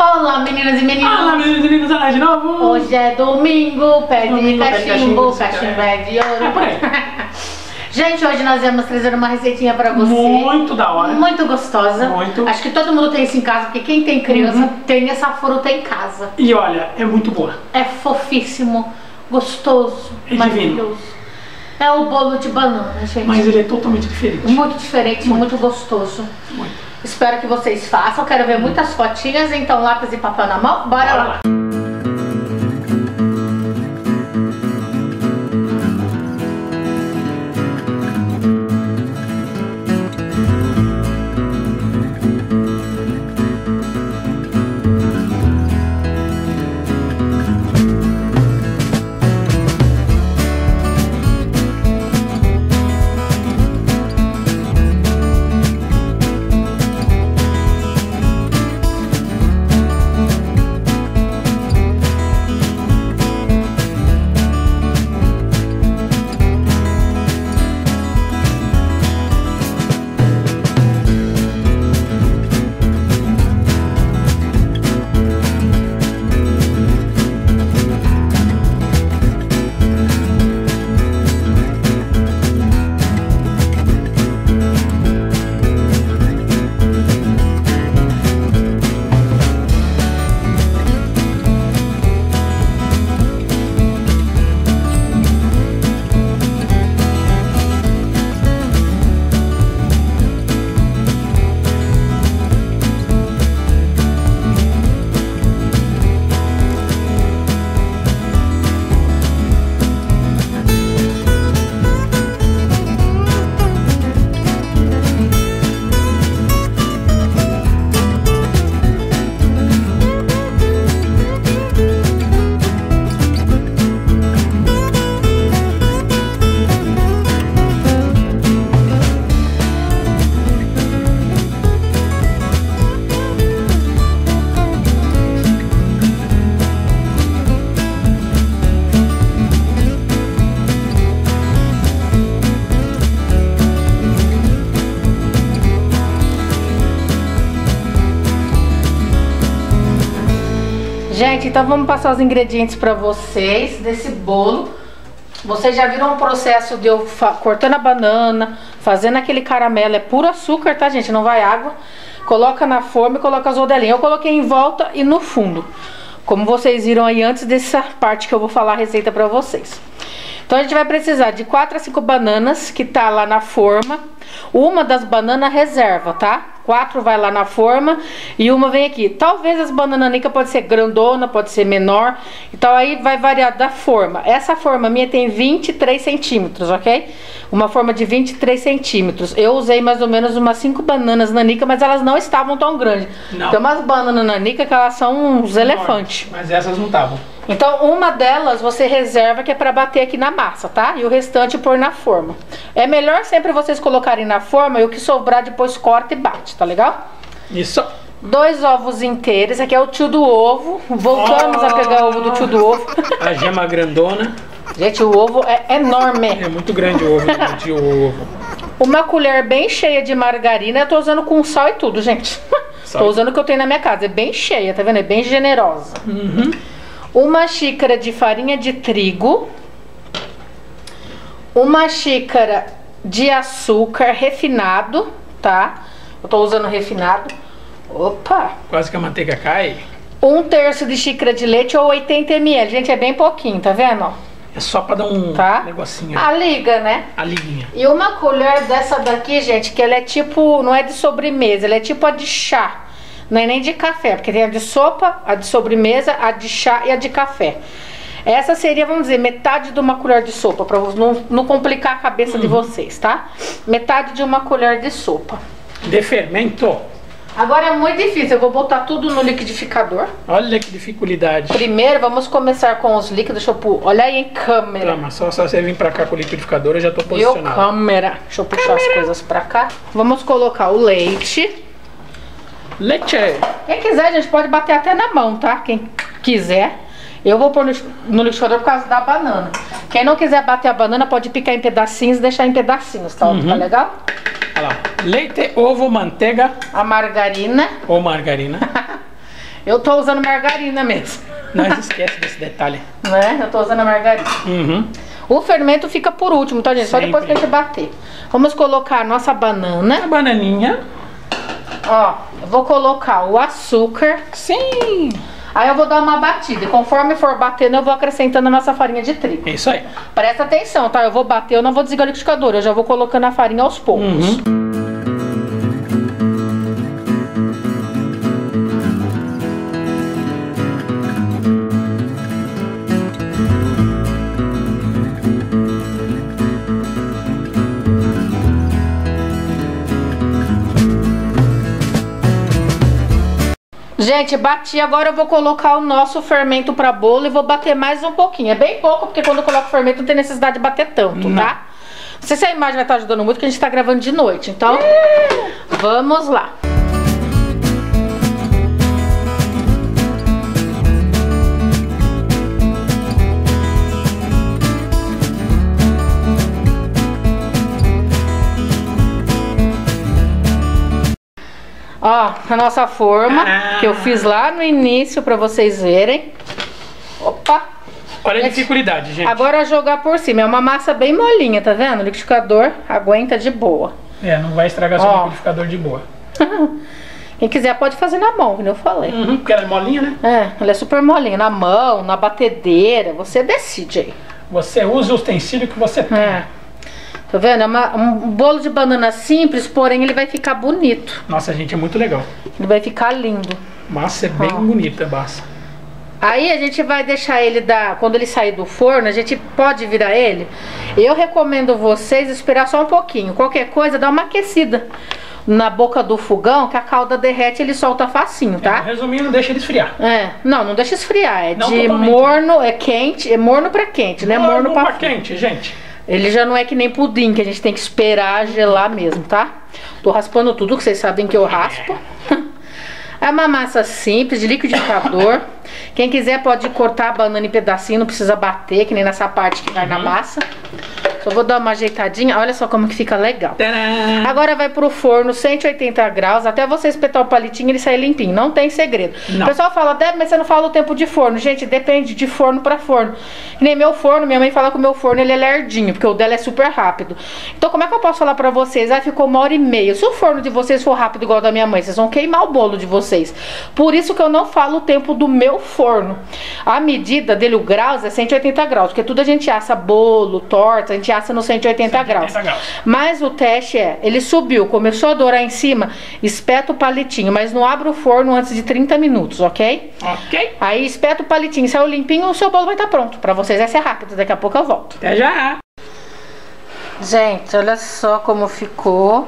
Olá, meninas e meninos. Olá, meninas e meninos, olá de novo. Hoje é domingo, pé de cachimbo, cachimbo é de ouro. É por aí. Gente, hoje nós vamos trazer uma receitinha pra você. Muito da hora. Muito gostosa. Muito. Acho que todo mundo tem isso em casa, porque quem tem criança tem essa fruta em casa. E olha, é muito boa. É fofíssimo, gostoso, É maravilhoso. É o bolo de banana, gente. Mas ele é totalmente diferente. Muito diferente, muito gostoso. Muito. Espero que vocês façam. Quero ver muitas fotinhas, então lápis e papel na mão. Bora lá. Gente, então vamos passar os ingredientes para vocês desse bolo. Vocês já viram o processo de eu cortando a banana, fazendo aquele caramelo. É puro açúcar, tá, gente? Não vai água. Coloca na forma e coloca as rodelinhas. Eu coloquei em volta e no fundo, como vocês viram aí antes dessa parte que eu vou falar a receita para vocês. Então a gente vai precisar de 4 a 5 bananas que tá lá na forma. Uma das bananas reserva, tá? 4 vai lá na forma e uma vem aqui. Talvez as bananas pode ser grandona, pode ser menor. Então aí vai variar da forma. Essa forma minha tem 23 centímetros, ok? Uma forma de 23 centímetros. Eu usei mais ou menos umas 5 bananas nanica, mas elas não estavam tão grandes. Não. Tem umas bananas nanica que elas são uns elefantes. Mas essas não estavam. Então uma delas você reserva que é para bater aqui na massa, tá? E o restante pôr na forma. É melhor sempre vocês colocarem na forma e o que sobrar depois corta e bate, tá legal? Isso. 2 ovos inteiros, aqui é o tio do ovo. Voltamos a pegar o ovo do tio do ovo. A gema grandona. Gente, o ovo é enorme. É muito grande o ovo do tio ovo. Uma colher bem cheia de margarina. Eu tô usando com sal e tudo, gente. Tô usando o que eu tenho na minha casa. É bem cheia, tá vendo? É bem generosa. Uma xícara de farinha de trigo. Uma xícara de açúcar refinado, tá? Eu tô usando refinado. Opa! Quase que a manteiga cai. 1/3 de xícara de leite ou 80 ml. Gente, é bem pouquinho, tá vendo? É só pra dar um negocinho. A liga, né? A liguinha. E uma colher dessa daqui, gente, que ela é tipo, não é de sobremesa, ela é tipo a de chá. Não é nem de café, porque tem a de sopa, a de sobremesa, a de chá e a de café. Essa seria, vamos dizer, metade de uma colher de sopa, pra não complicar a cabeça de vocês, tá? Metade de uma colher de sopa. De fermento. Agora é muito difícil, eu vou botar tudo no liquidificador. Olha que dificuldade. Primeiro, vamos começar com os líquidos. Deixa eu pôr, olha aí em câmera. Tá, mas só você vir pra cá com o liquidificador, eu já tô posicionado. Câmera. Deixa eu puxar as coisas pra cá. Vamos colocar o leite. Leite. Quem quiser, a gente pode bater até na mão, tá? Quem quiser. Eu vou pôr no liquidificador por causa da banana. Quem não quiser bater a banana, pode picar em pedacinhos e deixar em pedacinhos, tá? Tá legal? Olha lá. Leite, ovo, manteiga. A margarina. Ou margarina. Eu tô usando margarina mesmo. Nós esquece desse detalhe. Né? Eu tô usando a margarina. Uhum. O fermento fica por último, tá, gente? Só depois que a gente bater. Vamos colocar a nossa banana. A bananinha. Ó, eu vou colocar o açúcar. Sim. Aí eu vou dar uma batida. E conforme for batendo, eu vou acrescentando a nossa farinha de trigo. É isso aí. Presta atenção, tá? Eu vou bater, eu não vou desligar o liquidificador. Eu já vou colocando a farinha aos poucos. Uhum. Gente, bati, agora eu vou colocar o nosso fermento pra bolo e vou bater mais um pouquinho. É bem pouco, porque quando eu coloco fermento não tem necessidade de bater tanto, não. tá? Não sei se a imagem vai estar ajudando muito, porque a gente tá gravando de noite. Então, vamos lá. Ó, a nossa forma, que eu fiz lá no início pra vocês verem. Opa! Olha a dificuldade, gente. Agora jogar por cima. É uma massa bem molinha, tá vendo? O liquidificador aguenta de boa. É, não vai estragar seu liquidificador de boa. Quem quiser pode fazer na mão, como eu falei. Uhum, porque ela é molinha, né? É, ela é super molinha. Na mão, na batedeira, você decide aí. Você usa o utensílio que você tem. É. Tá vendo? É um bolo de banana simples, porém ele vai ficar bonito. Nossa, gente, é muito legal. Ele vai ficar lindo. Massa é bem bonita, massa. Aí a gente vai deixar ele quando ele sair do forno, a gente pode virar ele. Eu recomendo vocês esperar só um pouquinho. Qualquer coisa, dá uma aquecida na boca do fogão, que a calda derrete e ele solta facinho, tá? Resumindo, deixa ele esfriar. É, não deixa esfriar. É não de totalmente, morno, é quente, é morno pra quente, né? Morno pra quente, gente. Ele já não é que nem pudim, que a gente tem que esperar gelar mesmo, tá? Tô raspando tudo, que vocês sabem que eu raspo. É uma massa simples, de liquidificador. Quem quiser pode cortar a banana em pedacinho, não precisa bater, que nem nessa parte que vai na massa. Só vou dar uma ajeitadinha, olha só como que fica legal. Tadã! Agora vai pro forno, 180 graus, até você espetar o palitinho e ele sair limpinho, não tem segredo. Não. O pessoal fala, Débora, mas você não fala o tempo de forno. Gente, depende de forno pra forno. Que nem meu forno, minha mãe fala que o meu forno ele é lerdinho, porque o dela é super rápido. Então como é que eu posso falar pra vocês? Ah, ficou 1h30. Se o forno de vocês for rápido igual o da minha mãe, vocês vão queimar o bolo de vocês. Por isso que eu não falo o tempo do meu forno. A medida dele, o graus, é 180 graus, porque tudo a gente assa bolo, torta, a gente assa no 180 graus. Mas o teste ele subiu, começou a dourar em cima, espeta o palitinho, mas não abre o forno antes de 30 minutos, ok? Ok. Aí espeta o palitinho, saiu limpinho, o seu bolo vai estar pronto. Pra vocês vai ser rápido, daqui a pouco eu volto. Até já! Gente, olha só como ficou.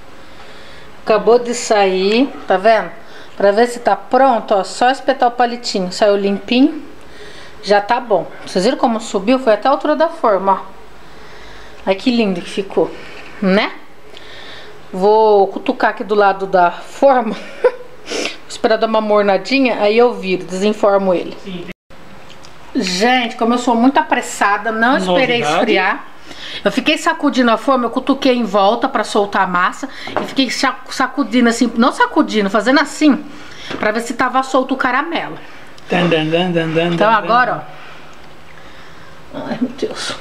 Acabou de sair, tá vendo? Pra ver se tá pronto, ó, só espetar o palitinho. Saiu limpinho, já tá bom. Vocês viram como subiu? Foi até a altura da forma, ó. Olha que lindo que ficou, né? Vou cutucar aqui do lado da forma. Esperar dar uma mornadinha, aí eu viro, desenformo ele. Sim. Gente, como eu sou muito apressada, não esperei esfriar. Eu fiquei sacudindo a forma, eu cutuquei em volta pra soltar a massa. E fiquei sacudindo assim, não sacudindo, fazendo assim, pra ver se tava solto o caramelo. Então agora, ó. Ai, meu Deus.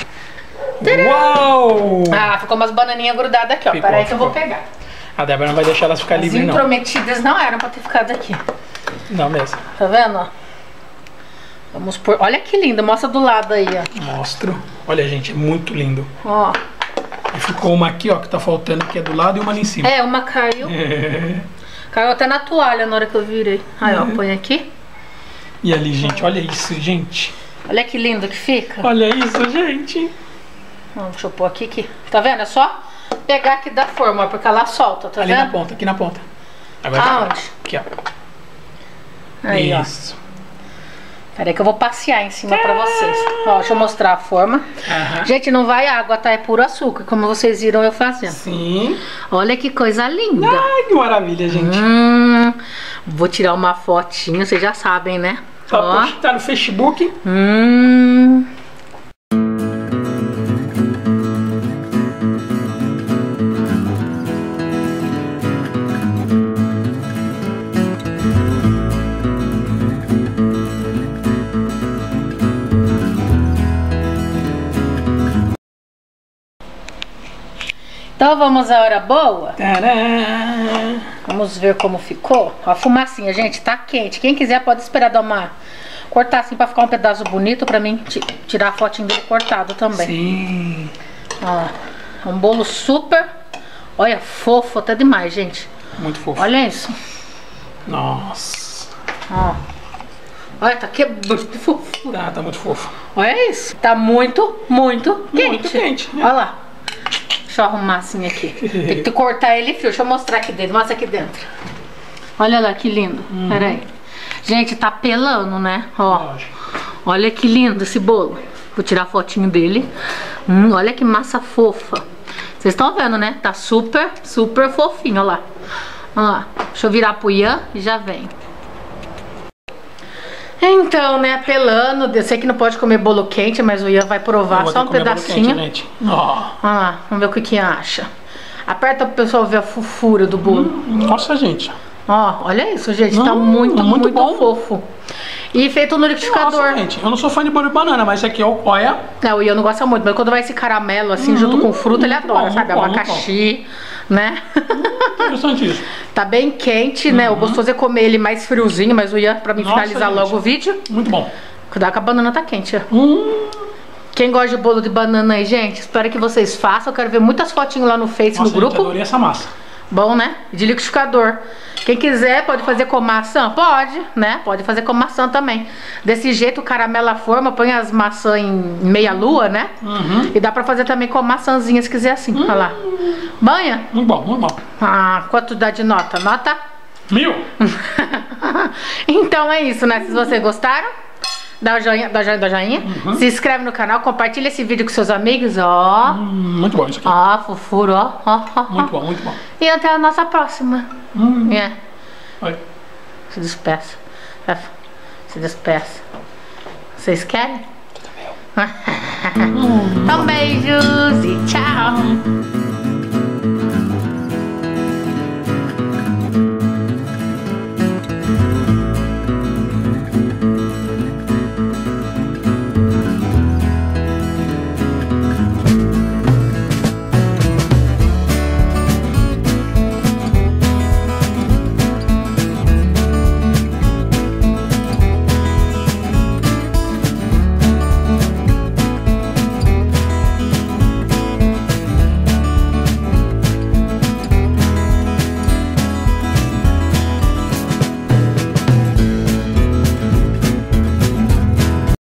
Uau! Ah, ficou umas bananinhas grudadas aqui, ó. Peraí que eu vou pegar. A Débora não vai deixar elas ficar livres, não. As intrometidas não eram pra ter ficado aqui. Não mesmo. Tá vendo, ó? Vamos pôr... Olha que lindo, mostra do lado aí, ó. Mostro. Olha, gente, é muito lindo. Ó. E ficou uma aqui, ó, que tá faltando, que é do lado, e uma ali em cima. É, uma caiu. Caiu até na toalha na hora que eu virei. Aí, ó, põe aqui. E ali, gente, olha isso, gente. Olha que lindo que fica. Olha isso, gente. Deixa eu pôr aqui, que tá vendo? É só pegar aqui da forma, porque ela solta, tá ali vendo? na ponta, aqui na ponta. Agora aonde? Aqui, ó. Aí, isso. ó. Peraí que eu vou passear em cima pra vocês. Ó, deixa eu mostrar a forma. Gente, não vai água, tá? É puro açúcar, como vocês viram eu fazendo. Sim. Olha que coisa linda. Ai, que maravilha, gente. Vou tirar uma fotinha, vocês já sabem, né? Tá no Facebook. Então vamos à hora boa? Tcharam. Vamos ver como ficou. A fumacinha, gente, tá quente. Quem quiser pode esperar dar uma... cortar assim pra ficar um pedaço bonito pra mim tirar a fotinho dele cortado também. Sim. Ó, um bolo super... Olha, fofo até demais, gente. Muito fofo. Olha isso. Nossa. Ó. Olha, tá quebrando fofo. Tá muito fofo. Olha isso. Tá muito quente. Muito quente. Olha lá. Deixa eu arrumar assim aqui. Tem que cortar ele frio. Deixa eu mostrar aqui dentro. Mostra aqui dentro. Olha lá que lindo. Pera aí. Gente, tá pelando, né? Ó. Lógico. Olha que lindo esse bolo. Vou tirar a fotinho dele. Olha que massa fofa. Vocês estão vendo, né? Tá super fofinho, olha lá. Ó, deixa eu virar pro Ian e já vem. Então, né, pelando. Eu sei que não pode comer bolo quente, mas o Ian vai provar só um pedacinho. Quente, ó. Olha lá, vamos ver o que acha. Aperta pro pessoal ver a fofura do bolo. Nossa, gente. Ó, olha isso, gente. Tá muito bom. fofo. E feito no liquidificador. Nossa, gente, eu não sou fã de bolo de banana, mas esse aqui é o olha. Não, o Ian não gosta muito, mas quando vai esse caramelo assim, junto com fruta, ele adora, bom, sabe? muito bom, Abacaxi, né? Interessante isso. Tá bem quente, né? O gostoso é comer ele mais friozinho, mas o Ian, pra mim finalizar gente, logo o vídeo. Muito bom. Cuidado que a banana tá quente, ó. Quem gosta de bolo de banana aí, gente, espero que vocês façam. Eu quero ver muitas fotinhas lá no Face, Nossa, no grupo. Gente, eu adorei essa massa. Bom, né? De liquidificador. Quem quiser pode fazer com maçã? Pode, né? Pode fazer com maçã também. Desse jeito, caramela a forma, põe as maçãs em meia lua, né? E dá pra fazer também com maçãzinha, se quiser assim. Olha lá. Banha? Muito bom, muito bom. Ah, quanto dá de nota? Nota? 1000. Então é isso, né? Se vocês gostaram, dá o joinha, dá joinha. Se inscreve no canal, compartilha esse vídeo com seus amigos, ó. Muito bom isso aqui. Ó, fofura, ó. Muito bom, muito bom. E até a nossa próxima. Oi. Se despeça. Se despeça. Vocês querem? Tudo meu. Então beijos e tchau.